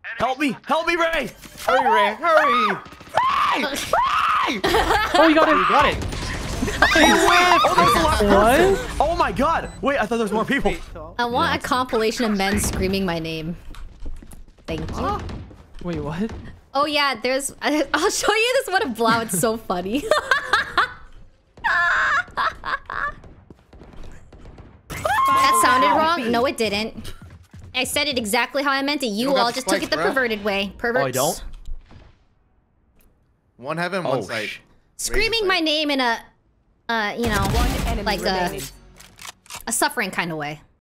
Help me, Ray! Hurry, Ray, hurry! Ray! Oh, you got it. You got it. Oh, there's a lot of person. Oh my god! Wait, I thought there was more people. I want a compilation of men screaming my name. Thank you. Wait, what? Oh yeah, there's. I'll show you this one of Blau. It's so funny. That sounded wrong. No, it didn't. I said it exactly how I meant it. You all just took it the perverted way. Perverts. Oh, I don't. One heaven, one sight. Screaming my name in a, you know, like a suffering kind of way.